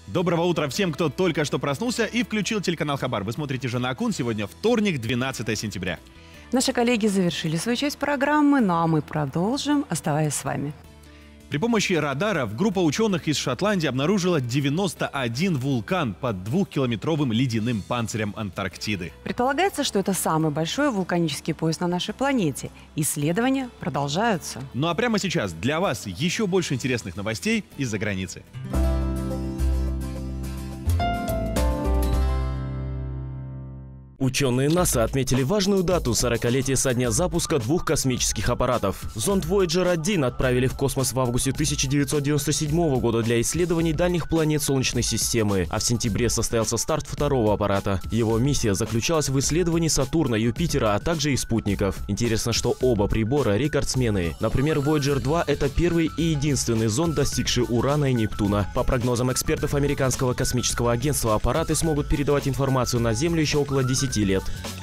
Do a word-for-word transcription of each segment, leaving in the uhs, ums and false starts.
Доброго утра всем, кто только что проснулся и включил телеканал Хабар. Вы смотрите «Жена Акун». Сегодня вторник, двенадцатое сентября. Наши коллеги завершили свою часть программы, ну а мы продолжим, оставаясь с вами. При помощи радаров группа ученых из Шотландии обнаружила девяносто один вулкан под двухкилометровым ледяным панцирем Антарктиды. Предполагается, что это самый большой вулканический пояс на нашей планете. Исследования продолжаются. Ну а прямо сейчас для вас еще больше интересных новостей из-за границы. Ученые НАСА отметили важную дату – сорокалетие со дня запуска двух космических аппаратов. Зонд Вояджер один отправили в космос в августе тысяча девятьсот девяносто седьмого года для исследований дальних планет Солнечной системы, а в сентябре состоялся старт второго аппарата. Его миссия заключалась в исследовании Сатурна, Юпитера, а также и спутников. Интересно, что оба прибора – рекордсмены. Например, Вояджер два – это первый и единственный зонд, достигший Урана и Нептуна. По прогнозам экспертов Американского космического агентства, аппараты смогут передавать информацию на Землю еще около десяти лет.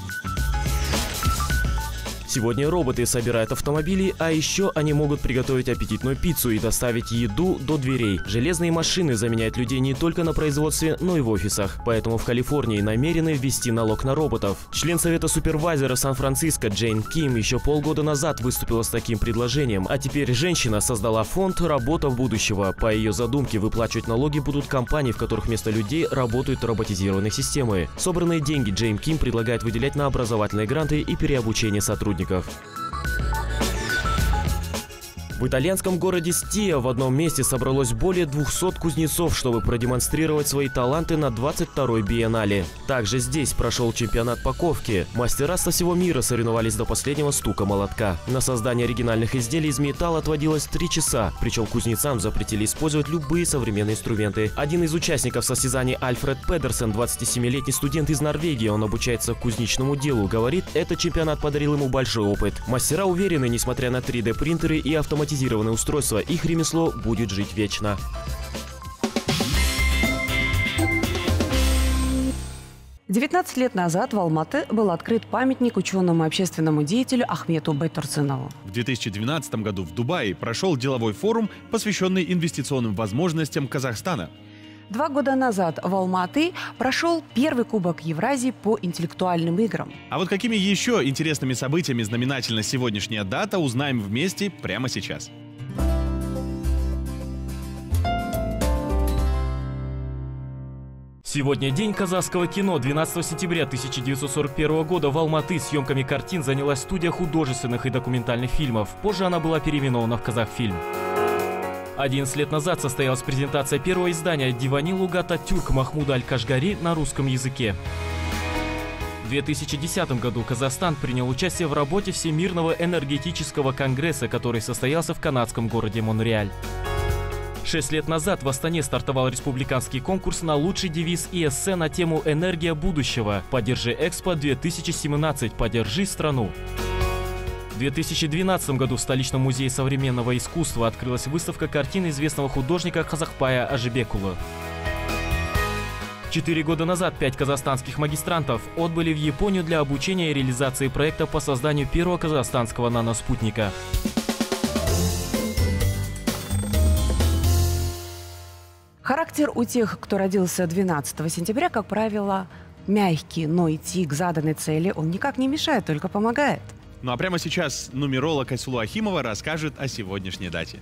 Сегодня роботы собирают автомобили, а еще они могут приготовить аппетитную пиццу и доставить еду до дверей. Железные машины заменяют людей не только на производстве, но и в офисах. Поэтому в Калифорнии намерены ввести налог на роботов. Член Совета супервайзера Сан-Франциско Джейн Ким еще полгода назад выступила с таким предложением, а теперь женщина создала фонд «Работа будущего». По ее задумке выплачивать налоги будут компании, в которых вместо людей работают роботизированные системы. Собранные деньги Джейн Ким предлагает выделять на образовательные гранты и переобучение сотрудников. В итальянском городе Стиа в одном месте собралось более двухсот кузнецов, чтобы продемонстрировать свои таланты на двадцать второй биеннале. Также здесь прошел чемпионат по ковке. Мастера со всего мира соревновались до последнего стука молотка. На создание оригинальных изделий из металла отводилось три часа, причем кузнецам запретили использовать любые современные инструменты. Один из участников состязаний, Альфред Педерсен, двадцатисемилетний студент из Норвегии, он обучается кузнечному делу, говорит, этот чемпионат подарил ему большой опыт. Мастера уверены, несмотря на три дэ принтеры и автоматизированные Автоматизированное устройство, их ремесло будет жить вечно. девятнадцать лет назад в Алматы был открыт памятник ученому и общественному деятелю Ахмету Байтурсынову. В две тысячи двенадцатом году в Дубае прошел деловой форум, посвященный инвестиционным возможностям Казахстана. Два года назад в Алматы прошел первый Кубок Евразии по интеллектуальным играм. А вот какими еще интересными событиями знаменательна сегодняшняя дата, узнаем вместе прямо сейчас. Сегодня день казахского кино. двенадцатого сентября тысяча девятьсот сорок первого года в Алматы съемками картин занялась студия художественных и документальных фильмов. Позже она была переименована в Казахфильм. одиннадцать лет назад состоялась презентация первого издания «Дивани Лугата Тюрк» Махмуда Аль-Кашгари на русском языке. В две тысячи десятом году Казахстан принял участие в работе Всемирного энергетического конгресса, который состоялся в канадском городе Монреаль. Шесть лет назад в Астане стартовал республиканский конкурс на лучший девиз и эссе на тему «Энергия будущего». «Поддержи Экспо две тысячи семнадцать. Поддержи страну». В две тысячи двенадцатом году в столичном музее современного искусства открылась выставка картин известного художника Казахпая Ажибекула. Четыре года назад пять казахстанских магистрантов отбыли в Японию для обучения и реализации проекта по созданию первого казахстанского наноспутника. Характер у тех, кто родился двенадцатого сентября, как правило, мягкий, но идти к заданной цели он никак не мешает, только помогает. Ну а прямо сейчас нумеролог Айсулу Ахимова расскажет о сегодняшней дате.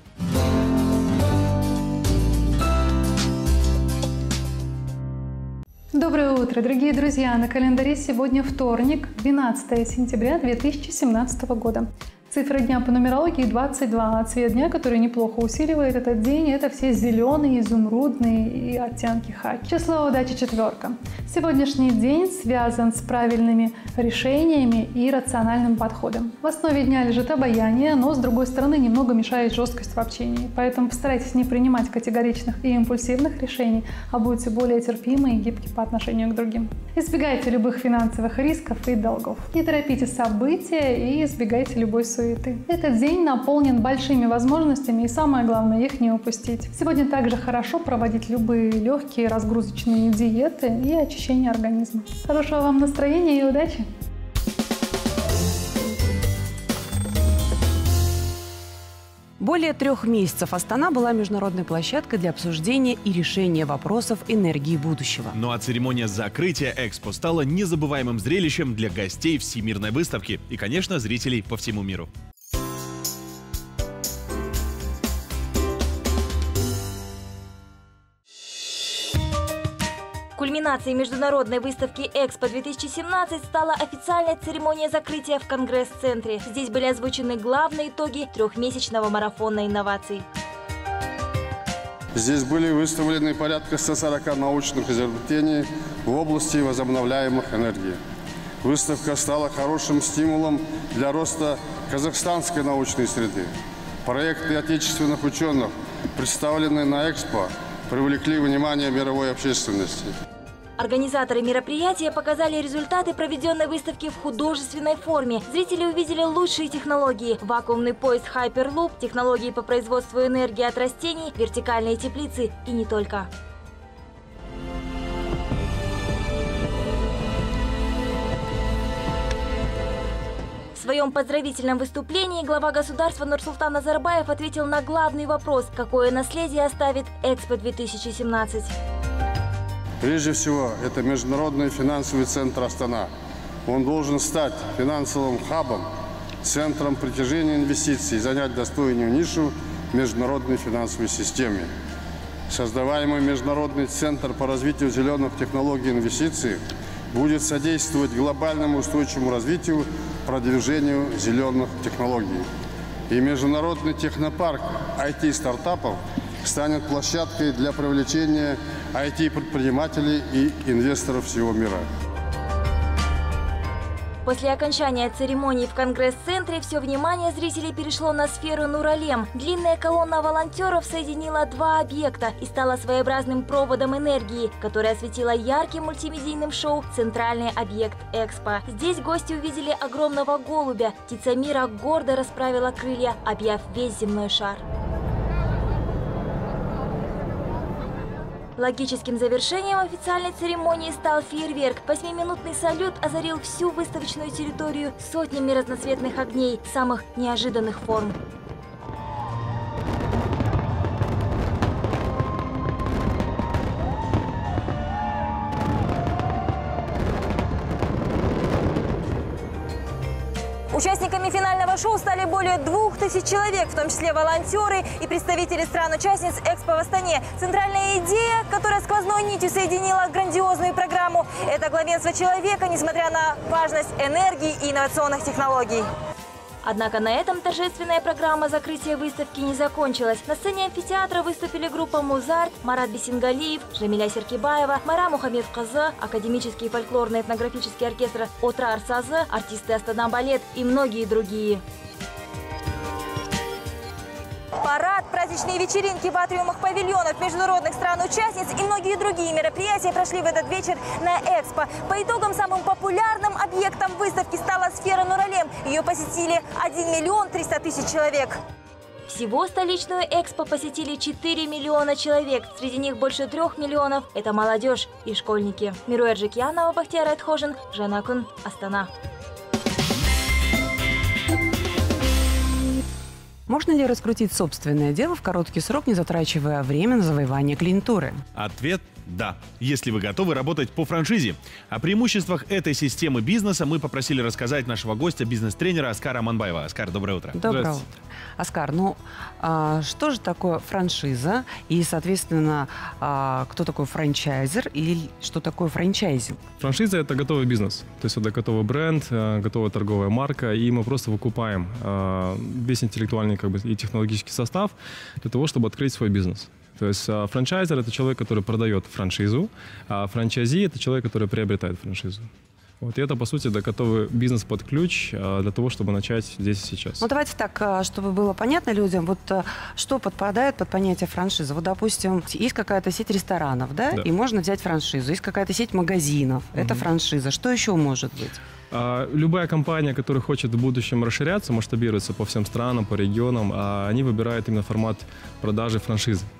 Доброе утро, дорогие друзья! На календаре сегодня вторник, двенадцатое сентября две тысячи семнадцатого года. Цифра дня по нумерологии двадцать два, а цвет дня, который неплохо усиливает этот день, это все зеленые, изумрудные и оттенки хаки. Число удачи четверка. Сегодняшний день связан с правильными решениями и рациональным подходом. В основе дня лежит обаяние, но с другой стороны немного мешает жесткость в общении. Поэтому постарайтесь не принимать категоричных и импульсивных решений, а будьте более терпимы и гибки по отношению к другим. Избегайте любых финансовых рисков и долгов. Не торопите события и избегайте любой суеты. Этот день наполнен большими возможностями и самое главное их не упустить. Сегодня также хорошо проводить любые легкие разгрузочные диеты и очищение организма. Хорошего вам настроения и удачи! Более трех месяцев Астана была международной площадкой для обсуждения и решения вопросов энергии будущего. Ну а церемония закрытия Экспо стала незабываемым зрелищем для гостей Всемирной выставки и, конечно, зрителей по всему миру. Кульминацией международной выставки Экспо две тысячи семнадцать стала официальная церемония закрытия в Конгресс-центре. Здесь были озвучены главные итоги трехмесячного марафона инноваций. Здесь были выставлены порядка ста сорока научных изобретений в области возобновляемых энергий. Выставка стала хорошим стимулом для роста казахстанской научной среды. Проекты отечественных ученых, представленные на Экспо, привлекли внимание мировой общественности. Организаторы мероприятия показали результаты проведенной выставки в художественной форме. Зрители увидели лучшие технологии: вакуумный поезд Hyperloop, технологии по производству энергии от растений, вертикальные теплицы и не только. В своем поздравительном выступлении глава государства Нурсултан Назарбаев ответил на главный вопрос: какое наследие оставит Экспо две тысячи семнадцать. Прежде всего, это международный финансовый центр Астана. Он должен стать финансовым хабом, центром притяжения инвестиций и занять достойную нишу в международной финансовой системе. Создаваемый международный центр по развитию зеленых технологий и инвестиций будет содействовать глобальному устойчивому развитию, продвижению зеленых технологий. И международный технопарк ай ти-стартапов станет площадкой для привлечения ай ти-предпринимателей и инвесторов всего мира. После окончания церемонии в Конгресс-центре все внимание зрителей перешло на сферу Нуралем. Длинная колонна волонтеров соединила два объекта и стала своеобразным проводом энергии, которая осветила ярким мультимедийным шоу «Центральный объект Экспо». Здесь гости увидели огромного голубя. Птица мира гордо расправила крылья, объяв весь земной шар. Логическим завершением официальной церемонии стал фейерверк. Восьмиминутный салют озарил всю выставочную территорию сотнями разноцветных огней самых неожиданных форм. Участниками финального шоу стали более двух тысяч человек, в том числе волонтеры и представители стран-участниц Экспо в Астане. Центральная идея, которая сквозной нитью соединила грандиозную программу – это главенство человека, несмотря на важность энергии и инновационных технологий. Однако на этом торжественная программа закрытия выставки не закончилась. На сцене амфитеатра выступили группа «Музарт», Марат Бесенгалиев, Жамиля Серкибаева, Мара Мухаммед-Казы, академический фольклорно-этнографический оркестр «Отрар Сазы», артисты Астана Балет и многие другие. Парад, праздничные вечеринки в атриумах павильонов международных стран-участниц и многие другие мероприятия прошли в этот вечер на Экспо. По итогам самым популярным объектом выставки стала сфера Нуралем. Ее посетили один миллион триста тысяч человек. Всего столичную Экспо посетили четыре миллиона человек. Среди них больше трех миллионов – это молодежь и школьники. Мируя Джекьянова, Бахтияр Айтхожин, Жанакун, Астана. Можно ли раскрутить собственное дело в короткий срок, не затрачивая время на завоевание клиентуры? Ответ – да, если вы готовы работать по франшизе. О преимуществах этой системы бизнеса мы попросили рассказать нашего гостя, бизнес-тренера Аскара Аманбаева. Аскар, доброе утро. Доброе утро. Аскар, ну а, что же такое франшиза и, соответственно, а, кто такой франчайзер и что такое франчайзинг? Франшиза – это готовый бизнес, то есть это готовый бренд, готовая торговая марка, и мы просто выкупаем а, весь интеллектуальный как бы, и технологический состав для того, чтобы открыть свой бизнес. То есть а, франчайзер – это человек, который продает франшизу, а франчайзи – это человек, который приобретает франшизу. Вот, и это, по сути, да, готовый бизнес под ключ а, для того, чтобы начать здесь и сейчас. Ну, давайте так, чтобы было понятно людям, вот что подпадает под понятие франшизы. Вот, допустим, есть какая-то сеть ресторанов, да, да. и можно взять франшизу. Есть какая-то сеть магазинов, угу. это франшиза. Что еще может быть? А, любая компания, которая хочет в будущем расширяться, масштабироваться по всем странам, по регионам, а, они выбирают именно формат продажи франшизы.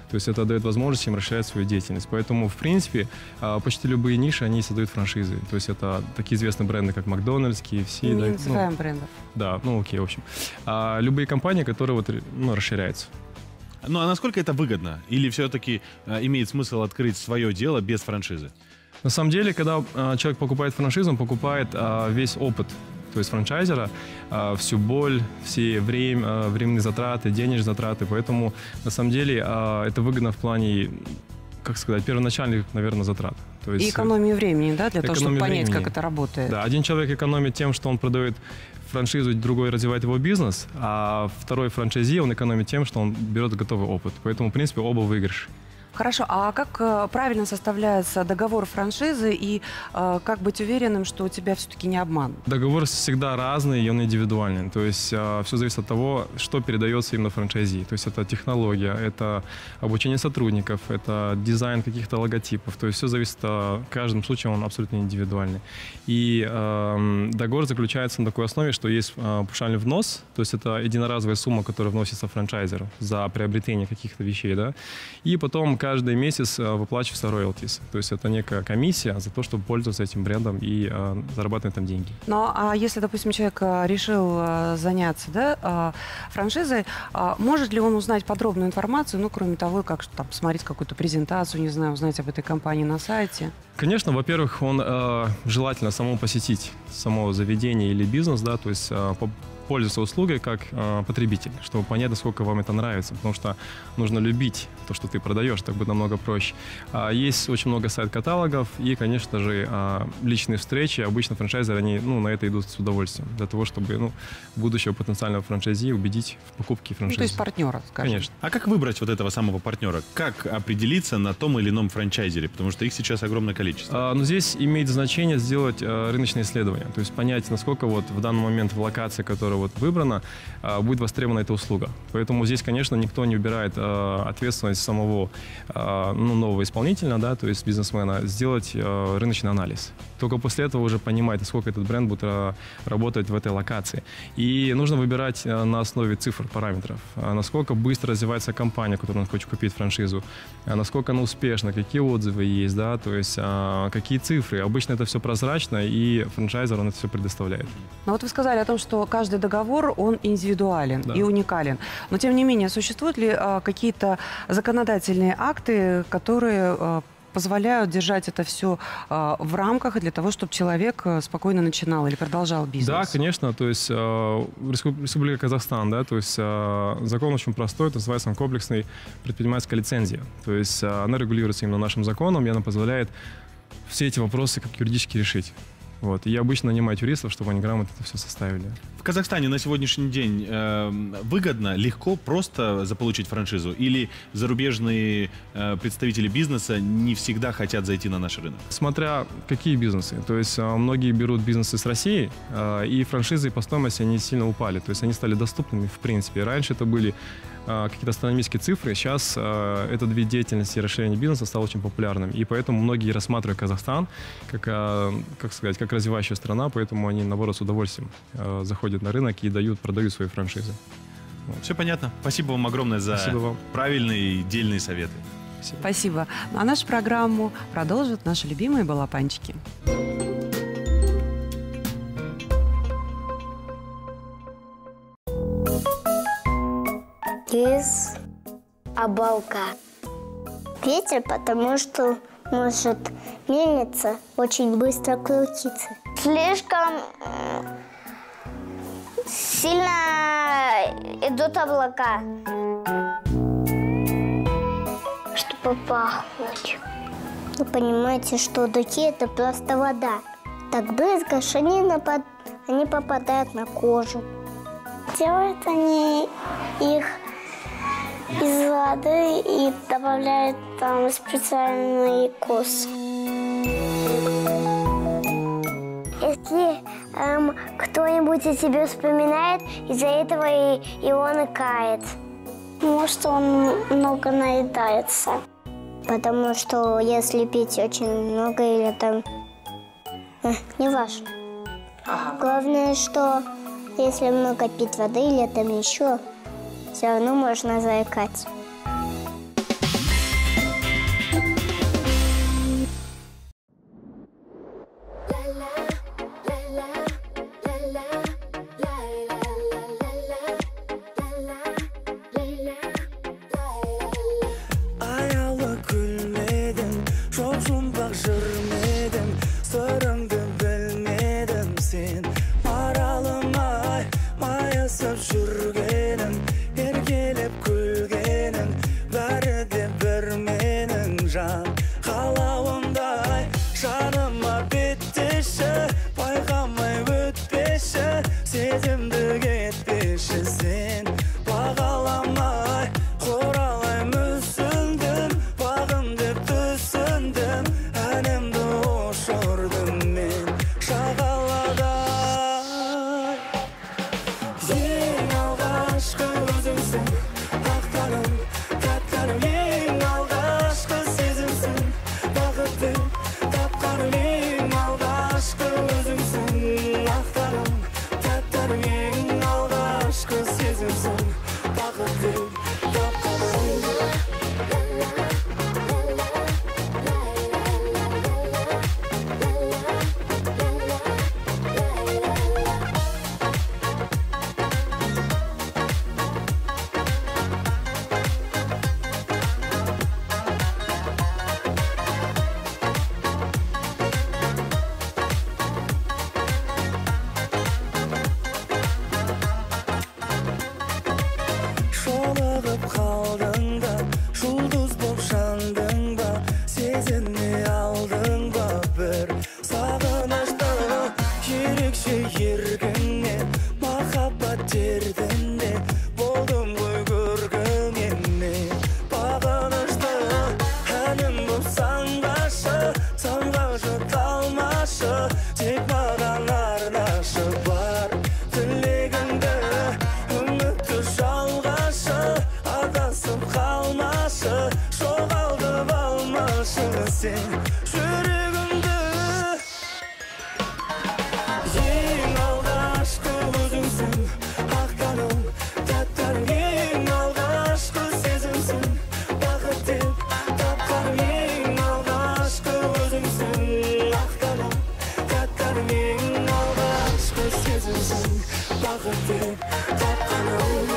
То есть это дает возможность им расширять свою деятельность. Поэтому, в принципе, почти любые ниши, они создают франшизы. То есть это такие известные бренды, как Макдональдс, кей эф си. Не да, называем ну, брендов. Да, ну окей, в общем. А любые компании, которые вот, ну, расширяются. Ну а насколько это выгодно? Или все-таки э, имеет смысл открыть свое дело без франшизы? На самом деле, когда э, человек покупает франшизу, он покупает э, весь опыт, то есть франчайзера, э, всю боль, все время, э, временные затраты, денежные затраты. Поэтому, на самом деле, э, это выгодно в плане, как сказать, первоначальных, наверное, затрат. То есть, и экономии времени, да, для того, чтобы понять, времени. как это работает. Да, один человек экономит тем, что он продает франшизу, другой развивает его бизнес, а второй франчайзи, он экономит тем, что он берет готовый опыт. Поэтому, в принципе, оба выигрыш. Хорошо, а как э, правильно составляется договор франшизы и э, как быть уверенным, что у тебя все-таки не обман? Договор всегда разный, и он индивидуальный. То есть э, все зависит от того, что передается именно франчайзи. То есть это технология, это обучение сотрудников, это дизайн каких-то логотипов. То есть все зависит, в каждом случае он абсолютно индивидуальный. И э, договор заключается на такой основе, что есть э, паушальный внос, то есть это единоразовая сумма, которая вносится франчайзеру за приобретение каких-то вещей, да, и потом каждый месяц выплачивается royalties. То есть это некая комиссия за то, чтобы пользоваться этим брендом и э, зарабатывать там деньги. Ну, а если, допустим, человек решил заняться, да, франшизой, может ли он узнать подробную информацию, ну, кроме того, как там посмотреть какую-то презентацию, не знаю, узнать об этой компании на сайте? Конечно, во-первых, он э, желательно самому посетить само заведение или бизнес, да, то есть э, пользоваться услугой как э, потребитель, чтобы понять, насколько вам это нравится, потому что нужно любить то, что ты продаешь, так будет намного проще. А есть очень много сайт-каталогов и, конечно же, э, личные встречи. Обычно франчайзеры, они, ну, на это идут с удовольствием, для того, чтобы, ну, будущего потенциального франчайзи убедить в покупке франшизы. Ну, то есть партнера, скажем. Конечно. А как выбрать вот этого самого партнера? Как определиться на том или ином франчайзере? Потому что их сейчас огромное количество. А, но здесь имеет значение сделать э, рыночное исследование, то есть понять, насколько вот в данный момент в локации, которая вот выбрана, будет востребована эта услуга. Поэтому здесь, конечно, никто не убирает э, ответственность самого э, ну, нового исполнителя, да, то есть бизнесмена, сделать э, рыночный анализ. Только после этого уже понимать, насколько этот бренд будет э, работать в этой локации. И нужно выбирать э, на основе цифр, параметров. Э, насколько быстро развивается компания, которую он хочет купить франшизу, э, насколько она успешна, какие отзывы есть, да, то есть э, какие цифры. Обычно это все прозрачно, и франчайзер, он это все предоставляет. Ну вот вы сказали о том, что каждый договор, он индивидуален, да, и уникален. Но, тем не менее, существуют ли а, какие-то законодательные акты, которые а, позволяют держать это все а, в рамках для того, чтобы человек спокойно начинал или продолжал бизнес? Да, конечно. То есть э, Республика Казахстан, да, то есть э, закон очень простой, это называется комплексной предпринимательская лицензия. То есть э, она регулируется именно нашим законом, и она позволяет все эти вопросы как юридически решить. Вот. И я обычно нанимаю юристов, чтобы они грамотно это все составили. В Казахстане на сегодняшний день э, выгодно, легко, просто заполучить франшизу? Или зарубежные э, представители бизнеса не всегда хотят зайти на наш рынок? Смотря какие бизнесы. То есть э, многие берут бизнесы с России, э, и франшизы по стоимости они сильно упали. То есть они стали доступными в принципе. Раньше это были э, какие-то астрономические цифры. Сейчас э, этот вид деятельности и расширение бизнеса стал очень популярным. И поэтому многие рассматривают Казахстан как, э, как сказать, как развивающая страна, поэтому они, наоборот, с удовольствием э, заходят на рынок и дают, продают свои франшизы. Вот. Все понятно. Спасибо вам огромное за вам. правильные и дельные советы. Спасибо. Спасибо. Ну, а нашу программу продолжат наши любимые балапанчики. Из облака. Ветер, потому что может мельница очень быстро крутиться. Слишком сильно идут облака, чтобы пахнуть. Вы понимаете, что духи – это просто вода. Так брызгаешь, они, напад... они попадают на кожу. Делают они их из воды и добавляют там специальный вкус. Если эм, кто-нибудь о тебе вспоминает, из-за этого и, и он икает. Может, он много наедается. Потому что если пить очень много или там... Э, не важно. Ага. Главное, что если много пить воды или там еще, все равно можно заикать. қалауымдай жаныма беттеші, байқамай өтпеші, сезімді кетпеші сен бағаламай, қоралай мүсіндім, бағым деп түсіндім, әнімді ұшырдым мен шағалада. Ең алғашқы өзіңсің, ақтаным, тәттаным, ең алғашқы сезімсің, бақытты тапқаным, ең алғашқы өзіңсің, ақтаным, тәттаным, ең алғашқы сезімсің, бақытты тапқаным. Шолығып қалдың ба, жұлдыз боп жандың ба, сезіне алдың ба бір сағынышты, ерекше еркіңнен махаббат дертіне болдым ғой көркіңнен мен бағынышты, әнім боп саңғашы, самғаушы талмашы, тек маған арнашы бар тілегіңді, үмітті жалғашы, адасып қалмашы, жоғалтып алмашы сен жүрегімді. Ең алғашқы өзіңсің, ақтаным, тәттаным, ең алғашқы сезімсің, бақыт деп тапқаным, ең алғашқы өзіңсің, ақтаным, тәттаным, ең алғашқы сезімсің, бақыт деп тапқаным.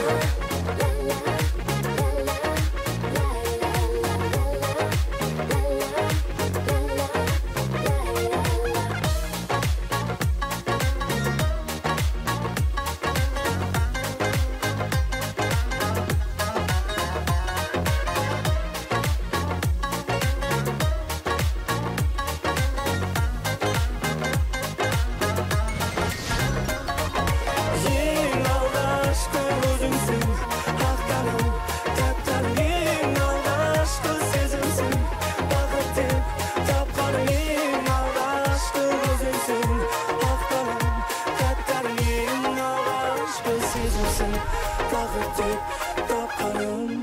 Ең алғашқы өзіңсің, ақтаным, тәттаным, ең алғашқы сезімсің, бақыт деп тапқаным, ең алғашқы өзіңсің, ақтаным, тәттаным, ең алғашқы сезімсің, бақыт деп тапқаным.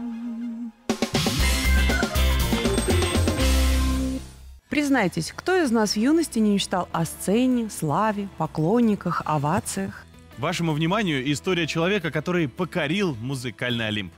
Признайтесь, кто из нас в юности не мечтал о сцене, славе, поклонниках, овациях? Вашему вниманию история человека, который покорил музыкальный Олимп.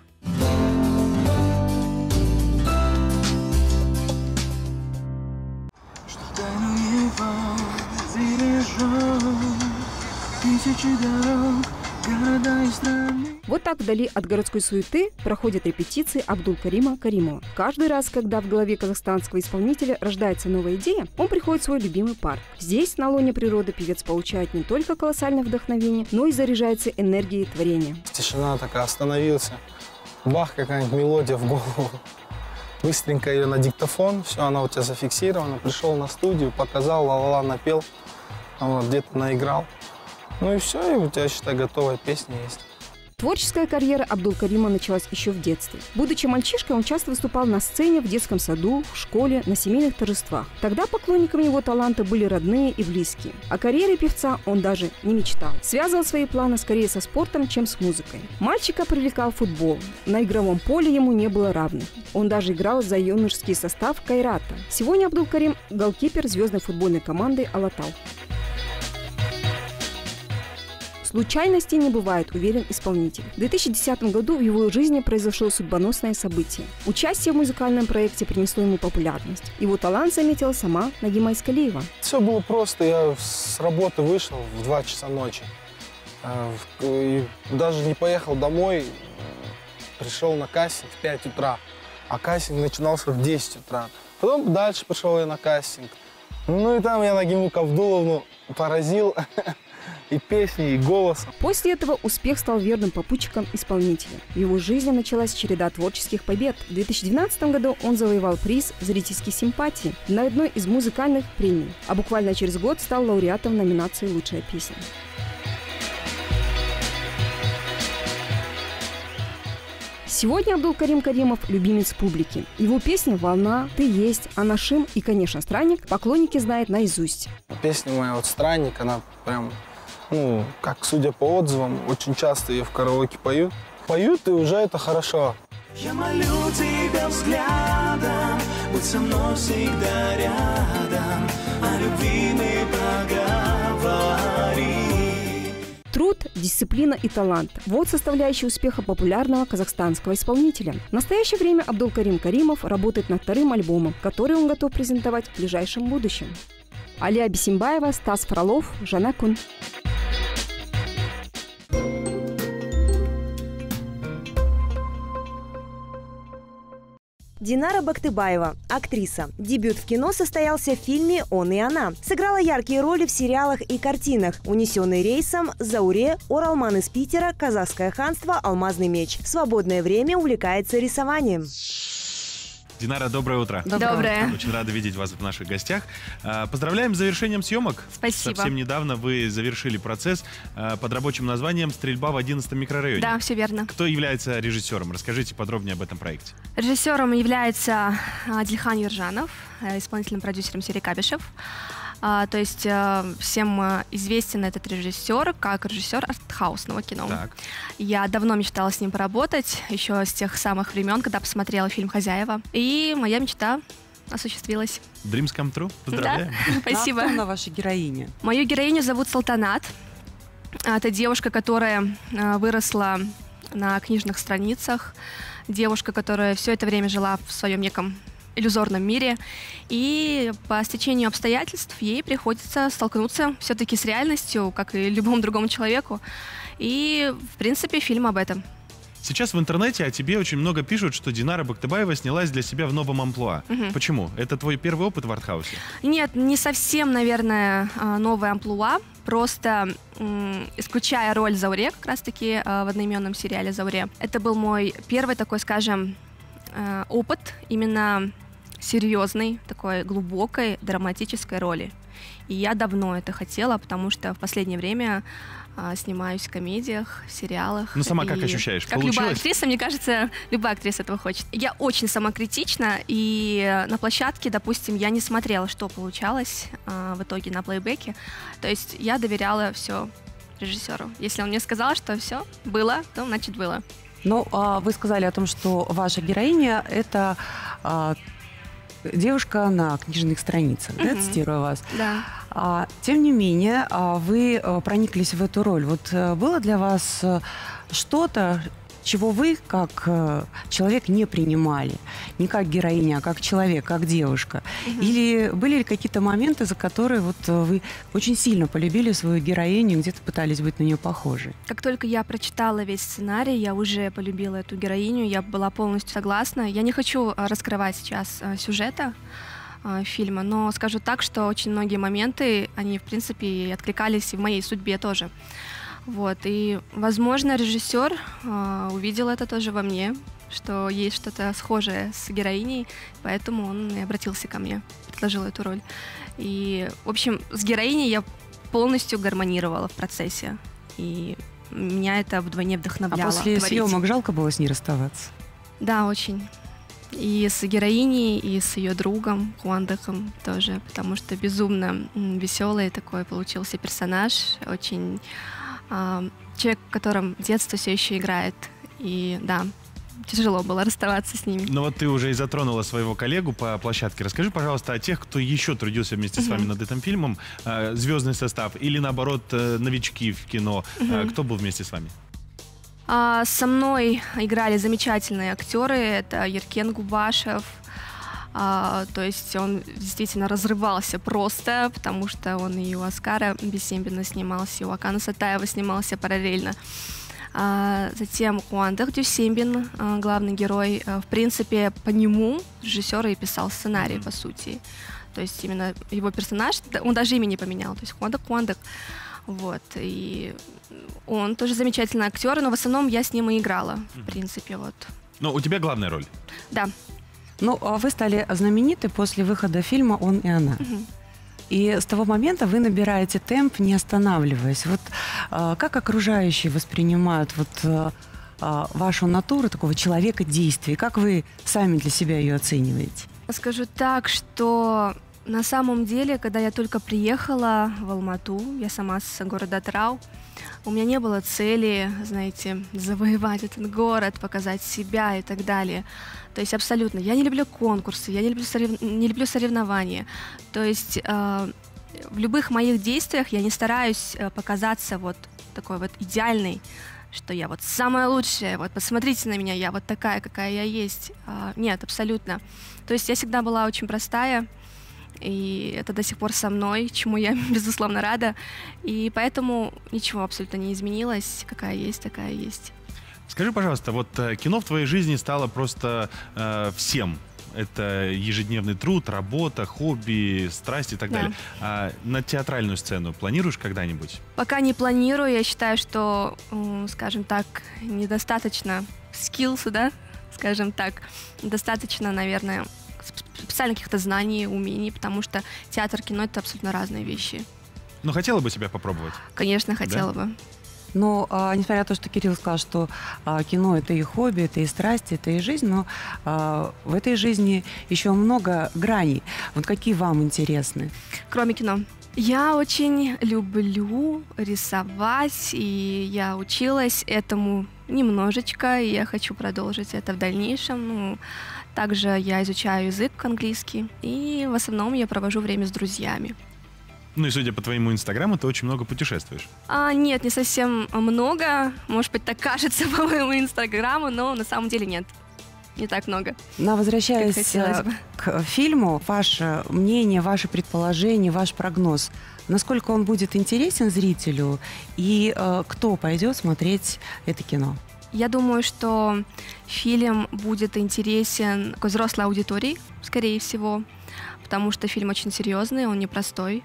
Вот так вдали от городской суеты проходят репетиции Абдул-Карима Каримова. Каждый раз, когда в голове казахстанского исполнителя рождается новая идея, он приходит в свой любимый парк. Здесь, на лоне природы, певец получает не только колоссальное вдохновение, но и заряжается энергией творения. Тишина такая, остановился. Бах, какая-нибудь мелодия в голову. Быстренько ее на диктофон, все, она у тебя зафиксирована. Пришел на студию, показал, ла-ла-ла, напел, вот, где-то наиграл. Ну и все, и у тебя, считай, готовая песня есть. Творческая карьера Абдул-Карима началась еще в детстве. Будучи мальчишкой, он часто выступал на сцене, в детском саду, в школе, на семейных торжествах. Тогда поклонниками его таланта были родные и близкие. О карьере певца он даже не мечтал. Связывал свои планы скорее со спортом, чем с музыкой. Мальчика привлекал футбол. На игровом поле ему не было равных. Он даже играл за юношеский состав Кайрата. Сегодня Абдул-Карим – голкипер звездной футбольной команды «Алатау». Случайностей не бывает, уверен исполнитель. В две тысячи десятом году в его жизни произошло судьбоносное событие. Участие в музыкальном проекте принесло ему популярность. Его талант заметила сама Нагима Искалиева. Все было просто. Я с работы вышел в два часа ночи. И даже не поехал домой. Пришел на кастинг в пять утра. А кастинг начинался в десять утра. Потом дальше пошел я на кастинг. Ну и там я Нагиму Кавдуловну поразил. и песней, и голосом. После этого успех стал верным попутчиком исполнителя. В его жизни началась череда творческих побед. В две тысячи двенадцатом году он завоевал приз «Зрительские симпатии» на одной из музыкальных премий, а буквально через год стал лауреатом номинации «Лучшая песня». Сегодня Абдулкарим Каримов – любимец публики. Его песни «Волна», «Ты есть», «Анашим» и, конечно, «Странник» поклонники знают наизусть. Песня моя вот «Странник», она прям, ну, как судя по отзывам, очень часто ее в караоке поют. Поют, и уже это хорошо. Я молю тебя взглядом, будь со мной всегда рядом, о любви мы поговорим. Труд, дисциплина и талант – вот составляющие успеха популярного казахстанского исполнителя. В настоящее время Абдулкарим Каримов работает над вторым альбомом, который он готов презентовать в ближайшем будущем. Алия Бисимбаева, Стас Фролов, Жанна Кун. Динара Бактыбаева, актриса. Дебют в кино состоялся в фильме «Он и она». Сыграла яркие роли в сериалах и картинах «Унесенный рейсом», «Зауре», «Оралман из Питера», «Казахское ханство», «Алмазный меч». В свободное время увлекается рисованием. Динара, доброе утро. Доброе. Очень рада видеть вас в наших гостях. Поздравляем с завершением съемок. Спасибо. Совсем недавно вы завершили процесс под рабочим названием «Стрельба в одиннадцатом микрорайоне». Да, все верно. Кто является режиссером? Расскажите подробнее об этом проекте. Режиссером является Дильхан Ержанов, исполнительным продюсером Серий Кабишев. А, то есть а, всем известен этот режиссер как режиссер артхаусного кино. Так. Я давно мечтала с ним поработать, еще с тех самых времен, когда посмотрела фильм «Хозяева». И моя мечта осуществилась. Dreams come true. Поздравляем. Да, спасибо. А кто она ваша героиня? Мою героиню зовут Салтанат. Это девушка, которая а, выросла на книжных страницах. Девушка, которая все это время жила в своем неком иллюзорном мире, и по стечению обстоятельств ей приходится столкнуться все-таки с реальностью, как и любому другому человеку. И, в принципе, фильм об этом. Сейчас в интернете о тебе очень много пишут, что Динара Бактыбаева снялась для себя в новом амплуа. Угу. Почему? Это твой первый опыт в артхаусе? Нет, не совсем, наверное, новое амплуа. Просто м- исключая роль Зауре, как раз-таки э, в одноименном сериале «Зауре», это был мой первый такой, скажем, э, опыт именно серьезной, такой глубокой драматической роли. И я давно это хотела, потому что в последнее время а, снимаюсь в комедиях, в сериалах. Ну, сама и как ощущаешь? Как Получилось? любая актриса, мне кажется, любая актриса этого хочет. Я очень самокритична, и на площадке, допустим, я не смотрела, что получалось а, в итоге на плейбеке. То есть я доверяла все режиссеру. Если он мне сказал, что все было, то значит было. Ну, а вы сказали о том, что ваша героиня – это а, девушка на книжных страницах, mm-hmm. да, цитирую вас. Да. А, тем не менее, а, вы а, прониклись в эту роль. Вот а, было для вас а, что-то, чего вы, как а, человек, не принимали? Не как героиня, а как человек, как девушка. Mm-hmm. Или были ли какие-то моменты, за которые вот, вы очень сильно полюбили свою героиню, где-то пытались быть на нее похожей? Как только я прочитала весь сценарий, я уже полюбила эту героиню, я была полностью согласна. Я не хочу раскрывать сейчас а, сюжета а, фильма, но скажу так, что очень многие моменты, они, в принципе, откликались и в моей судьбе тоже. Вот, и, возможно, режиссер э, увидел это тоже во мне, что есть что-то схожее с героиней, поэтому он и обратился ко мне, предложил эту роль. И, в общем, с героиней я полностью гармонировала в процессе, и меня это вдвойне вдохновляло. А после творить. съемок жалко было с ней расставаться? Да, очень. И с героиней, и с ее другом Хуандахом тоже, потому что безумно веселый такой получился персонаж, очень... человек, в котором детство все еще играет. И да, тяжело было расставаться с ними. Ну вот ты уже и затронула своего коллегу по площадке. Расскажи, пожалуйста, о тех, кто еще трудился вместе uh-huh. с вами над этим фильмом. Звездный состав или, наоборот, новички в кино. Uh-huh. Кто был вместе с вами? А, со мной играли замечательные актеры. Это Еркен Губашев. А, то есть он действительно разрывался просто, потому что он и у Оскара Бисембина снимался, и у Акана Сатаева снимался параллельно. А, затем Хуандах Дюсембин, а, главный герой. А, в принципе, по нему режиссер и писал сценарий, mm-hmm. по сути. То есть именно его персонаж, он даже имя не поменял. То есть Хуандах Хуандах. Вот, и он тоже замечательный актер, но в основном я с ним и играла, mm-hmm. в принципе, вот. Но у тебя главная роль? Да. Ну, вы стали знамениты после выхода фильма «Он и она». Mm-hmm. И с того момента вы набираете темп, не останавливаясь. Вот а, как окружающие воспринимают вот а, а, вашу натуру такого человека действия? Как вы сами для себя ее оцениваете? Скажу так, что на самом деле, когда я только приехала в Алмату, я сама с города Атырау, у меня не было цели, знаете, завоевать этот город, показать себя и так далее. То есть абсолютно. Я не люблю конкурсы, я не люблю, сорев... не люблю соревнования. То есть э, в любых моих действиях я не стараюсь э, показаться вот такой вот идеальной, что я вот самая лучшая, вот посмотрите на меня, я вот такая, какая я есть. Э, нет, абсолютно. То есть я всегда была очень простая, и это до сих пор со мной, чему я, безусловно, рада. И поэтому ничего абсолютно не изменилось. Какая есть, такая есть. Скажи, пожалуйста, вот кино в твоей жизни стало просто э, всем. Это ежедневный труд, работа, хобби, страсть и так да. далее. А на театральную сцену планируешь когда-нибудь? Пока не планирую. Я считаю, что, скажем так, недостаточно скиллса, да, скажем так, недостаточно, наверное, специально каких-то знаний, умений, потому что театр, кино — это абсолютно разные вещи. Ну, хотела бы себя попробовать? Конечно, хотела да? бы. Но, а, несмотря на то, что Кирилл сказал, что а, кино — это и хобби, это и страсть, это и жизнь, но а, в этой жизни еще много граней. Вот какие вам интересны? Кроме кино. Я очень люблю рисовать, и я училась этому немножечко, и я хочу продолжить это в дальнейшем. Ну, также я изучаю язык английский, и в основном я провожу время с друзьями. Ну и судя по твоему инстаграму, ты очень много путешествуешь. А, нет, не совсем много. Может быть, так кажется по моему инстаграму, но на самом деле нет. Не так много. Но возвращаясь к фильму, ваше мнение, ваше предположение, ваш прогноз, насколько он будет интересен зрителю и э, кто пойдет смотреть это кино? Я думаю, что фильм будет интересен такой взрослой аудитории, скорее всего, потому что фильм очень серьезный, он непростой,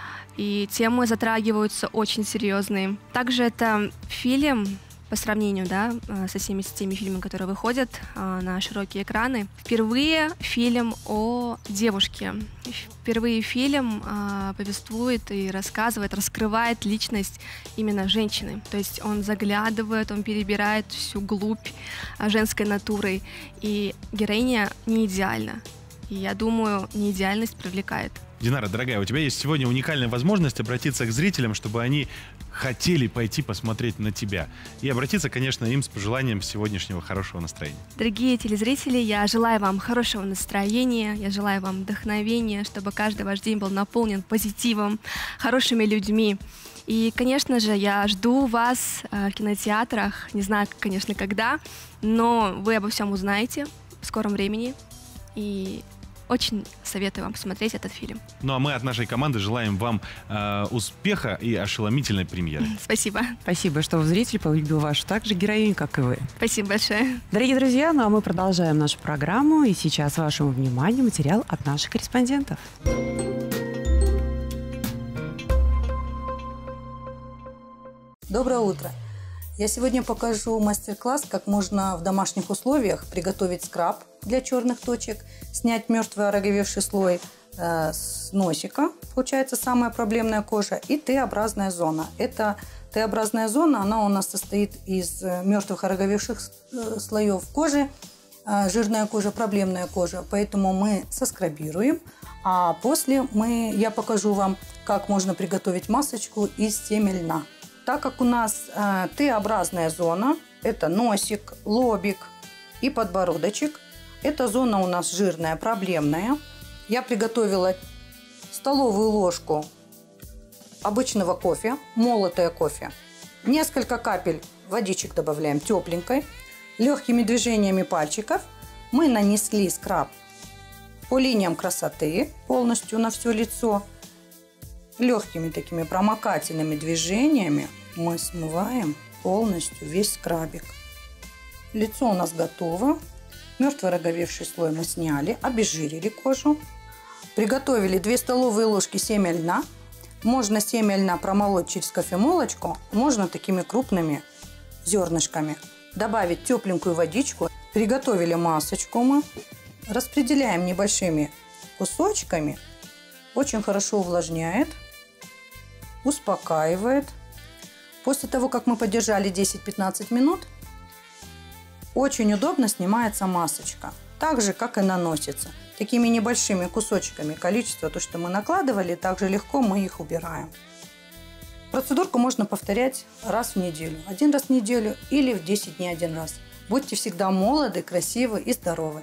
и темы затрагиваются очень серьезные. Также это фильм, по сравнению, да, со всеми теми фильмами, которые выходят а, на широкие экраны, впервые фильм о девушке. Впервые фильм а, повествует и рассказывает, раскрывает личность именно женщины. То есть он заглядывает, он перебирает всю глубь а, женской натуры. И героиня не идеальна. И я думаю, неидеальность привлекает. Динара, дорогая, у тебя есть сегодня уникальная возможность обратиться к зрителям, чтобы они хотели пойти посмотреть на тебя. И обратиться, конечно, им с пожеланием сегодняшнего хорошего настроения. Дорогие телезрители, я желаю вам хорошего настроения, я желаю вам вдохновения, чтобы каждый ваш день был наполнен позитивом, хорошими людьми. И, конечно же, я жду вас в кинотеатрах, не знаю, конечно, когда, но вы обо всем узнаете в скором времени. И очень советую вам посмотреть этот фильм. Ну а мы от нашей команды желаем вам э, успеха и ошеломительной премьеры. Спасибо. Спасибо, что зритель полюбил вашу так же героиню, как и вы. Спасибо большое. Дорогие друзья, ну а мы продолжаем нашу программу. И сейчас вашему вниманию материал от наших корреспондентов. Доброе утро. Я сегодня покажу мастер-класс, как можно в домашних условиях приготовить скраб для черных точек, снять мертвый ороговевший слой э, с носика, получается самая проблемная кожа, и Т-образная зона. Это Т-образная зона, она у нас состоит из мертвых ороговевших слоев кожи, э, жирная кожа, проблемная кожа, поэтому мы соскрабируем, а после мы, я покажу вам, как можно приготовить масочку из семя льна. Так как у нас э, Т-образная зона, это носик, лобик и подбородочек, эта зона у нас жирная, проблемная. Я приготовила столовую ложку обычного кофе, молотое кофе. Несколько капель водичек добавляем тепленькой. Легкими движениями пальчиков мы нанесли скраб по линиям красоты полностью на все лицо. Легкими такими промокательными движениями мы смываем полностью весь скрабик. Лицо у нас готово. Мертвый ороговевший слой мы сняли, обезжирили кожу. Приготовили две столовые ложки семя льна. Можно семя льна промолоть через кофемолочку, можно такими крупными зернышками. Добавить тепленькую водичку. Приготовили масочку мы. Распределяем небольшими кусочками. Очень хорошо увлажняет, успокаивает. После того, как мы подержали десять-пятнадцать минут, очень удобно снимается масочка. Так же, как и наносится. Такими небольшими кусочками. Количество, то, что мы накладывали, также легко мы их убираем. Процедурку можно повторять раз в неделю. Один раз в неделю или в десять дней один раз. Будьте всегда молоды, красивы и здоровы.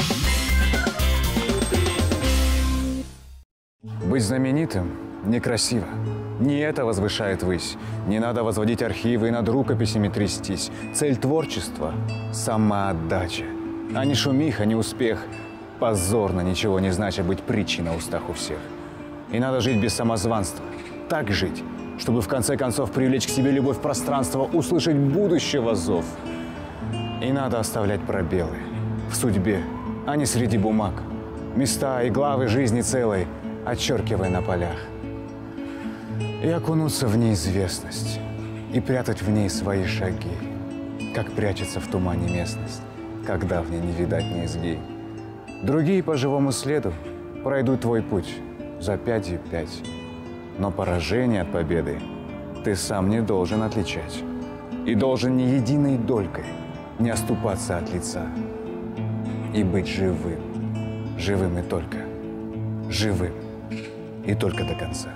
Быть знаменитым некрасиво. Не это возвышает ввысь. Не надо возводить архивы и над рукописями трястись. Цель творчества – самоотдача. А не шумиха, не успех. Позорно, ничего не значит быть притчей на устах у всех. И надо жить без самозванства. Так жить, чтобы в конце концов привлечь к себе любовь пространства, услышать будущего зов. И надо оставлять пробелы в судьбе, а не среди бумаг. Места и главы жизни целой отчеркивая на полях. И окунуться в неизвестность, и прятать в ней свои шаги, как прячется в тумане местность, когда в ней не видать низги. Другие по живому следу пройдут твой путь за пятью пять, но поражение от победы ты сам не должен отличать и должен ни единой долькой не оступаться от лица и быть живым, живым и только, живым и только до конца.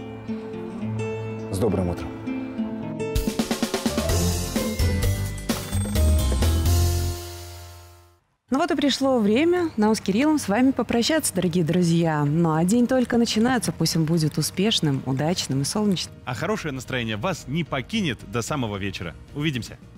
С добрым утром! Ну вот и пришло время нам с Кириллом с вами попрощаться, дорогие друзья. Ну а день только начинается, пусть он будет успешным, удачным и солнечным. А хорошее настроение вас не покинет до самого вечера. Увидимся!